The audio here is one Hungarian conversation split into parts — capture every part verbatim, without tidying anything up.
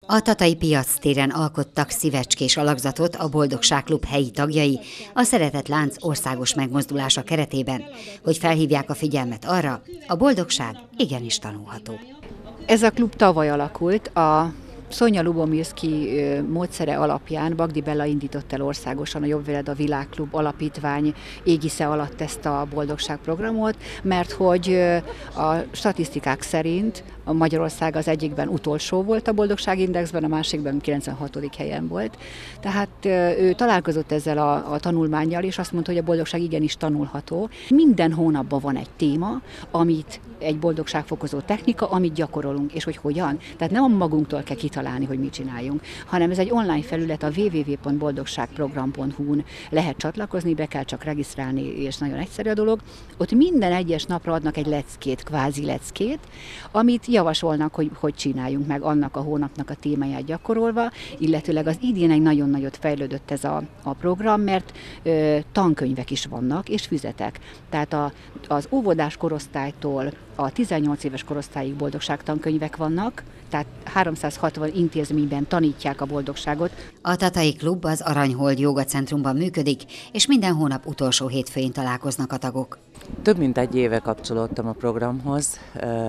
A Tatai piactéren alkottak szívecskés alakzatot a Boldogság Klub helyi tagjai a Szeretett Lánc országos megmozdulása keretében, hogy felhívják a figyelmet arra, a boldogság igenis tanulható. Ez a klub tavaly alakult, a Sonja Lubomirszky módszere alapján Bagdi Bella indított el országosan a Jobb Veled a Világklub alapítvány égisze alatt ezt a boldogságprogramot, mert hogy a statisztikák szerint a Magyarország az egyikben utolsó volt a boldogságindexben, a másikban kilencvenhatodik helyen volt. Tehát ő találkozott ezzel a, a tanulmánnyal, és azt mondta, hogy a boldogság igenis tanulható. Minden hónapban van egy téma, amit egy boldogságfokozó technika, amit gyakorolunk, és hogy hogyan. Tehát nem magunktól kell kitalálni, hogy mit csináljunk, hanem ez egy online felület, a double-u double-u double-u pont boldogságprogram pont hu-n lehet csatlakozni, be kell csak regisztrálni, és nagyon egyszerű a dolog. Ott minden egyes napra adnak egy leckét, kvázi leckét, amit javasolnak, hogy hogy csináljunk meg annak a hónapnak a témáját gyakorolva, illetőleg az idén egy nagyon nagyot fejlődött ez a, a program, mert ö, tankönyvek is vannak, és füzetek. Tehát a, az óvodás korosztálytól a tizennyolc éves korosztályig boldogságtankönyvek vannak, tehát háromszázhatvan intézményben tanítják a boldogságot. A Tatai Klub az Aranyhold Jóga Centrumban működik, és minden hónap utolsó hétfőjén találkoznak a tagok. Több mint egy éve kapcsolódtam a programhoz.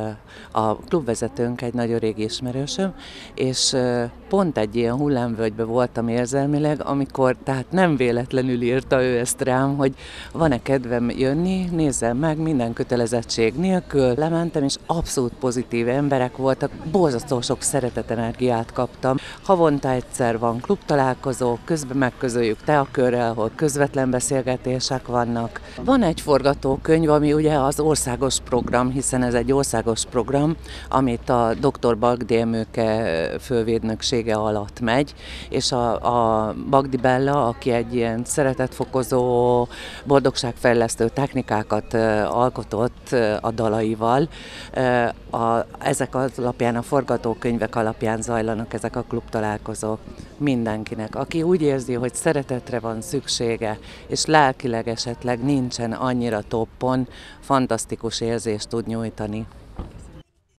A klubvezetőnk egy nagyon régi ismerősöm, és pont egy ilyen hullámvölgyben voltam érzelmileg, amikor tehát nem véletlenül írta ő ezt rám, hogy van-e kedvem jönni, nézzem meg, minden kötelezettség nélkül. Lementem, és abszolút pozitív emberek voltak, borzasztó sok szeretetenergiát kaptam. Havonta egyszer van klubtalálkozó, közben megközöljük teakörrel, ahol közvetlen beszélgetések vannak. Van egy forgatókönyv, ami ugye az országos program, hiszen ez egy országos program, amit a doktor Bagdi Emőke fővédnöksége alatt megy, és a, a Bagdi Bella, aki egy ilyen szeretetfokozó, boldogságfejlesztő technikákat alkotott a dalaival, a, ezek az alapján, a forgatókönyvek alapján zajlanak ezek a klubtalálkozók mindenkinek, aki úgy érzi, hogy szeretetre van szüksége, és lelkileg esetleg nincsen annyira toppon, fantasztikus érzést tud nyújtani.